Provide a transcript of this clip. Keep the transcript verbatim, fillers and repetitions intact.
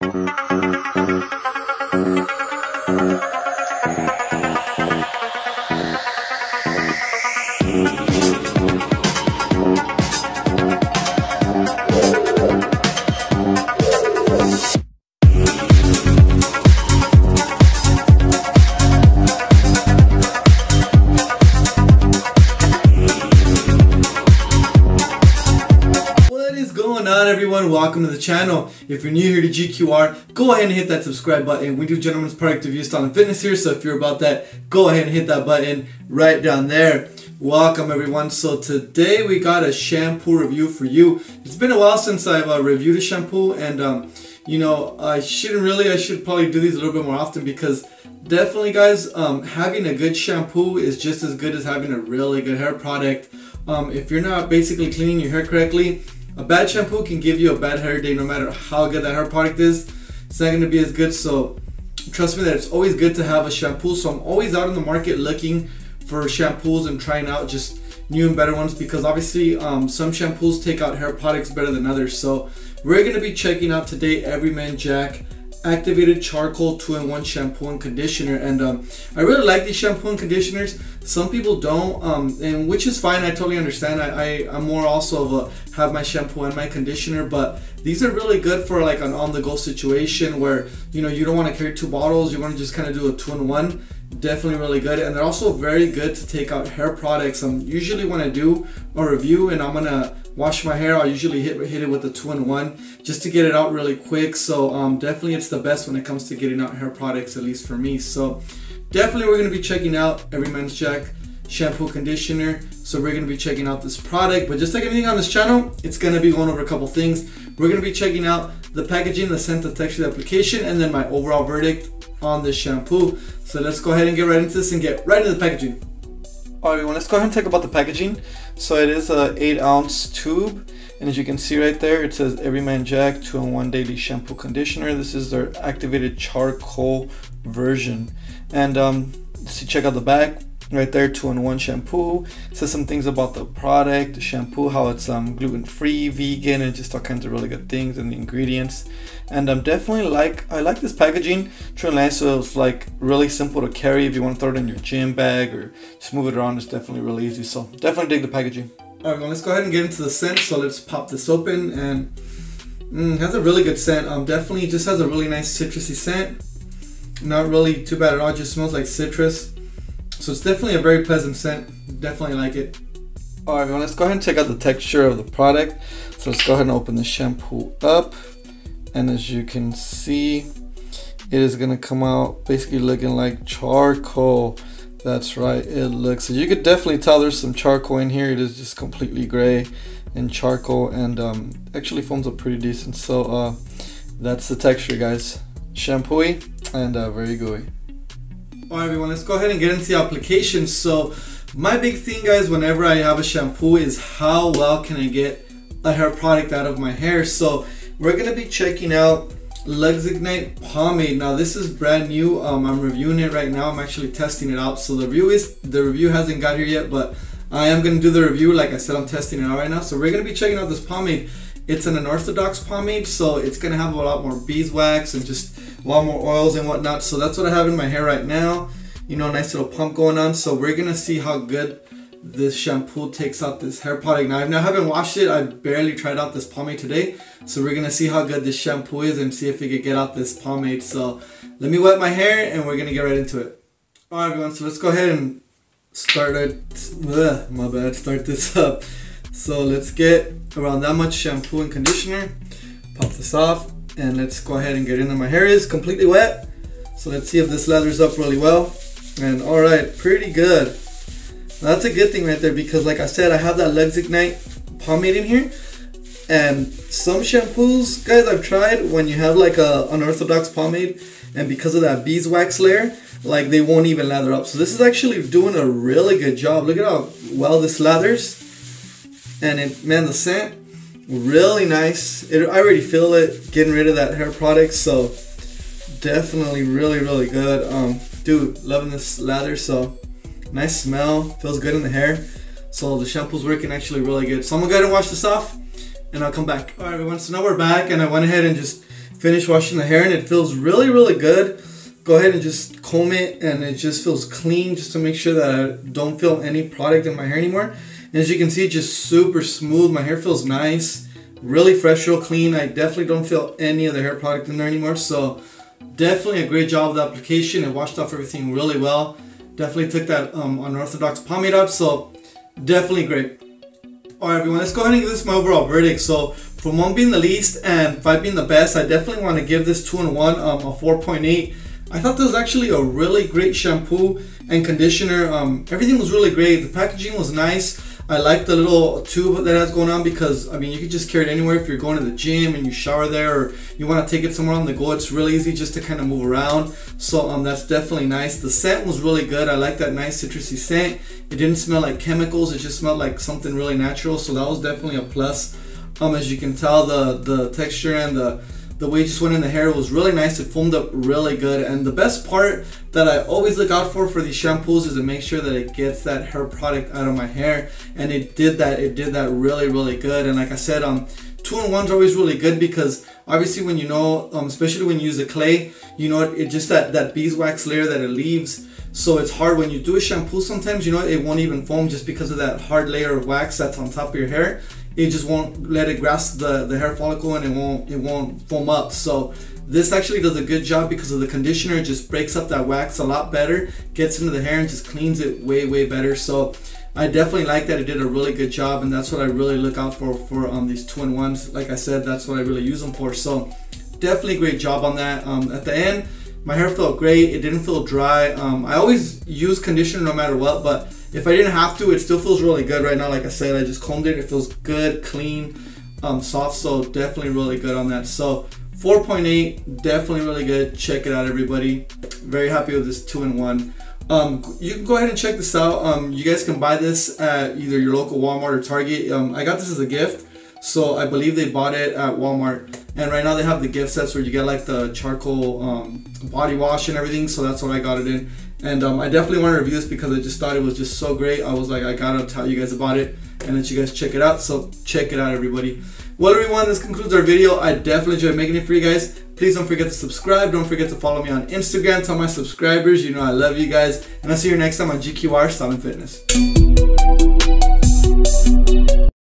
Everyone, welcome to the channel. If you're new here to G Q R, go ahead and hit that subscribe button. We do gentlemen's product review, style, and fitness here, so if you're about that, go ahead and hit that button right down there. Welcome everyone. So today we got a shampoo review for you. It's been a while since I've uh, reviewed a shampoo, and um, you know, I shouldn't really, I should probably do these a little bit more often, because definitely guys, um, having a good shampoo is just as good as having a really good hair product. Um, if you're not basically cleaning your hair correctly, a bad shampoo can give you a bad hair day no matter how good that hair product is. It's not going to be as good, so trust me that it's always good to have a shampoo. So I'm always out in the market looking for shampoos and trying out just new and better ones, because obviously um, some shampoos take out hair products better than others. So we're going to be checking out today Everyman Jack Activated Charcoal two in one Shampoo and Conditioner, and um, I really like these shampoo and conditioners. Some people don't, um, and which is fine. I totally understand. I, I I'm more also of a have my shampoo and my conditioner, but these are really good for like an on-the-go situation where you know you don't want to carry two bottles. You want to just kind of do a two-in-one. Definitely really good, and they're also very good to take out hair products. Um, usually when I do a review and I'm gonna wash my hair, I'll usually hit, hit it with a two-in-one just to get it out really quick. So um, definitely it's the best when it comes to getting out hair products, at least for me. So definitely we're going to be checking out Everyman's Jack Shampoo Conditioner. So we're going to be checking out this product, but just like anything on this channel, it's going to be going over a couple things. We're going to be checking out the packaging, the scent, the texture, the application, and then my overall verdict on this shampoo. So let's go ahead and get right into this and get right into the packaging. Alright everyone, let's go ahead and talk about the packaging. So it is a eight ounce tube, and as you can see right there, it says Everyman Jack two in one Daily Shampoo Conditioner. This is their activated charcoal version. And um, see, check out the back right there, two in one shampoo. It says some things about the product, the shampoo, how it's um, gluten-free, vegan, and just all kinds of really good things, and the ingredients. And I'm um, definitely like, I like this packaging. True and nice, so it's like really simple to carry if you want to throw it in your gym bag or just move it around. It's definitely really easy, so definitely dig the packaging. Alright, well, let's go ahead and get into the scent. So let's pop this open, and mm, it has a really good scent. Um, definitely just has a really nice citrusy scent. Not really too bad at all, it just smells like citrus. So it's definitely a very pleasant scent. Definitely like it. Alright everyone, let's go ahead and check out the texture of the product. So let's go ahead and open the shampoo up. And as you can see, it is gonna come out basically looking like charcoal. That's right, it looks, so you could definitely tell there's some charcoal in here. It is just completely gray and charcoal, and um, actually foams up pretty decent. So uh, that's the texture guys. Shampooy and uh, very gooey. Alright everyone, let's go ahead and get into the application. So my big thing guys, whenever I have a shampoo, is how well can I get a hair product out of my hair. So we're going to be checking out Luxe Ignite Pomade. Now this is brand new. um, I'm reviewing it right now. I'm actually testing it out. So the review is the review hasn't got here yet, but I am going to do the review. Like I said, I'm testing it out right now. So we're going to be checking out this pomade. It's an unorthodox pomade, so it's going to have a lot more beeswax and just a lot more oils and whatnot. So that's what I have in my hair right now. You know, nice little pump going on. So we're going to see how good this shampoo takes out this hair product. Now, I haven't washed it. I barely tried out this pomade today. So we're going to see how good this shampoo is and see if we could get out this pomade. So let me wet my hair and we're going to get right into it. Alright everyone, so let's go ahead and start it. Ugh, my bad, start this up. So let's get around that much shampoo and conditioner. Pop this off and let's go ahead and get in there. My hair is completely wet. So let's see if this lathers up really well. And alright, pretty good. Now that's a good thing right there, because like I said, I have that Luxe Ignite pomade in here, and some shampoos guys I've tried, when you have like a unorthodox pomade, and because of that beeswax layer, like they won't even lather up. So this is actually doing a really good job. Look at how well this lathers, and it, man, the scent really nice. It, I already feel it getting rid of that hair product, so definitely really really good. Um, dude, loving this lather. So nice smell, feels good in the hair. So the shampoo's working actually really good. So I'm gonna go ahead and wash this off and I'll come back. All right everyone, so now we're back, and I went ahead and just finished washing the hair, and it feels really, really good. Go ahead and just comb it, and it just feels clean, just to make sure that I don't feel any product in my hair anymore. And as you can see, just super smooth. My hair feels nice, really fresh, real clean. I definitely don't feel any of the hair product in there anymore. So definitely a great job with the application. It washed off everything really well. Definitely took that um, unorthodox pomade out, so definitely great. Alright everyone, let's go ahead and give this my overall verdict. So from one being the least and five being the best, I definitely want to give this two in one um, a four point eight. I thought this was actually a really great shampoo and conditioner. Um, everything was really great. The packaging was nice. I like the little tube that has going on because, I mean, you can just carry it anywhere if you're going to the gym and you shower there, or you want to take it somewhere on the go. It's really easy just to kind of move around. So um, that's definitely nice. The scent was really good. I like that nice citrusy scent. It didn't smell like chemicals. It just smelled like something really natural. So that was definitely a plus. Um, as you can tell, the, the texture and the The way it just went in the hair was really nice. It foamed up really good. And the best part that I always look out for for these shampoos is to make sure that it gets that hair product out of my hair. And it did that. It did that really, really good. And like I said, um, two in one's always really good because obviously when you know, um, especially when you use the clay, you know, it, it just that, that beeswax layer that it leaves. So it's hard when you do a shampoo sometimes, you know, it won't even foam just because of that hard layer of wax that's on top of your hair. It just won't let it grasp the, the hair follicle, and it won't it won't foam up. So this actually does a good job because of the conditioner. It just breaks up that wax a lot better, gets into the hair and just cleans it way, way better. So I definitely like that. It did a really good job, and that's what I really look out for for um, these two in ones. Like I said, that's what I really use them for. So definitely great job on that. Um, at the end, my hair felt great. It didn't feel dry. Um, I always use conditioner no matter what, but if I didn't have to, it still feels really good right now. Like I said, I just combed it. It feels good, clean, um, soft. So definitely really good on that. So four point eight, definitely really good. Check it out, everybody. Very happy with this two in one. Um, you can go ahead and check this out. Um, you guys can buy this at either your local Walmart or Target. Um, I got this as a gift, so I believe they bought it at Walmart. And right now they have the gift sets where you get like the charcoal um, body wash and everything. So that's what I got it in. And um, I definitely want to review this because I just thought it was just so great. I was like, I gotta tell you guys about it and let you guys check it out. So check it out, everybody. Well, everyone, this concludes our video. I definitely enjoyed making it for you guys. Please don't forget to subscribe. Don't forget to follow me on Instagram. Tell my subscribers, you know I love you guys. And I'll see you next time on G Q R Style and Fitness.